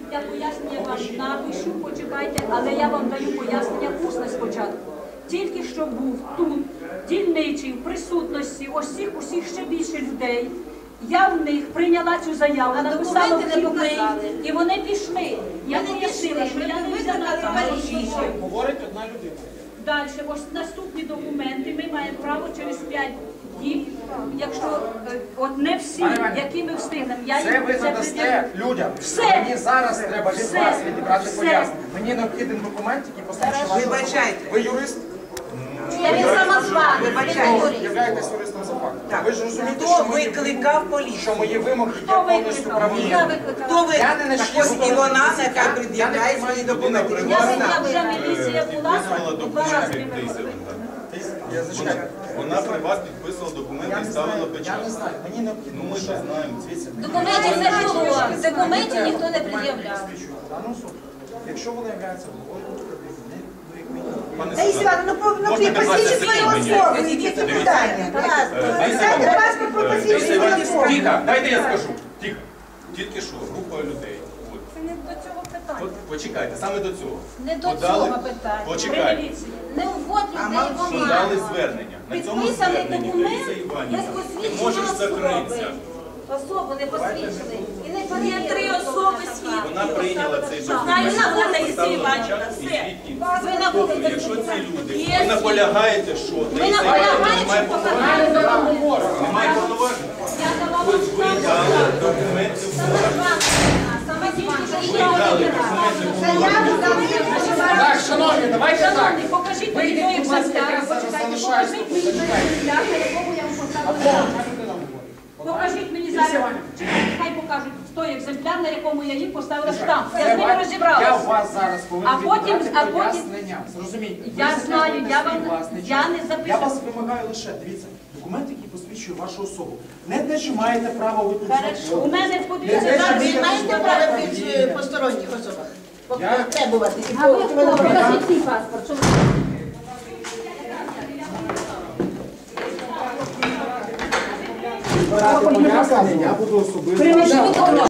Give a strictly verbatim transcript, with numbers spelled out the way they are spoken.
Я пояснення вам напишу, почекайте, але я вам даю пояснення усне спочатку. Тільки що був тут дільничий в присутності ось цих усіх ще більше людей. Я в них прийняла цю заяву, написала вхідний, і вони пішли. Я пояснила, що я не взяла там. Говорить одна людина. Далі, ось наступні документи ми маємо право через п'ять днів, якщо е, от не всі, які ми встигнемо. Я Це ви надасте людям. Все. Мені зараз треба від Все. вас відібрати Все. пояснення. Мені необхідний документ, який посвідчує вашу Вибачайте. Ви юрист? Він самозваний, Ви вибачайте. являєтесь юристом за фактом. Ви ж розумієте, Хто що мої, викликав поліцію? що мої вимоги є Хто повністю викликав? правомірні. Я викликала. Хто ви? Я не Так начну ось і вона нехай Я пред'являє не свої маю документи. Я Вона. виявила, вже міліція була, два рази ми Я зачекаю. Вона при вас підписувала документи Я і не ставила знаю, я печать. не знаю. Мені необхідно. Ну ми ж знаємо. Дивіться, Документів не було, документів ніхто не пред'являв. дану особу. Якщо вона являється головою України, ну як мінімум. Пане Таїсія Івановна, ну, ну, Можна посвідчіть свою п'ятнадцять особу, секунд? які питання. Дайте паспорт, про посвідчіть свою особу. Тихо, дайте я скажу. Тихо. Тільки що, група людей. От. Це не до цього питання. От почекайте, саме до цього. Не до Подали- цього питання. При Почекайте. міліції. Не вводь людей в Подали оману. звернення. На цьому Підписаний зверненні документ Таїса Іванівна, без ти посвідчення можеш особи. закритися. Особу не посвідчили. І не Є перевірили. три особи свідки. Вона прийняла цей документ. Знаю, вона Таїсія поставила Іванівна, печать і все. звідти. Ви набули Тобто, якщо ці документ. люди, Є ви наполягаєте, що Ми Таїса наполягаємо, Іванівна немає що повноважень. показали. Немає повноважень. Я давала Ви дали документи в орган. Саме Ви дали документи в орган. Так, шановні, давайте так. Шановні, покажіть мені той екземпляр, я зараз почекайте, залишаюсь покажіть тут, мені той почекайте. екземпляр, на якому я вам поставила штамп. Покажіть мені зараз, чекайте, хай покажуть той екземпляр, на якому я їм поставила штамп. Я з ними Я у розібралася. вас зараз повинен А потім- відібрати а потім- пояснення. Зрозумійте. ви Я заслухайте знаю, я свій вам- власний я час. не записую. Я вас вимагаю лише, дивіться, документ, який посвідчує вашу особу. Не те, що маєте право ви тут У знаходитися. мене Не те, подивіться, що зараз ви Ви маєте тут право знаходитесь. під посторонніх особах? Я- Требувати. А ви покажіть свій паспорт. Що ви- Збирати пояснення, я буду особисто.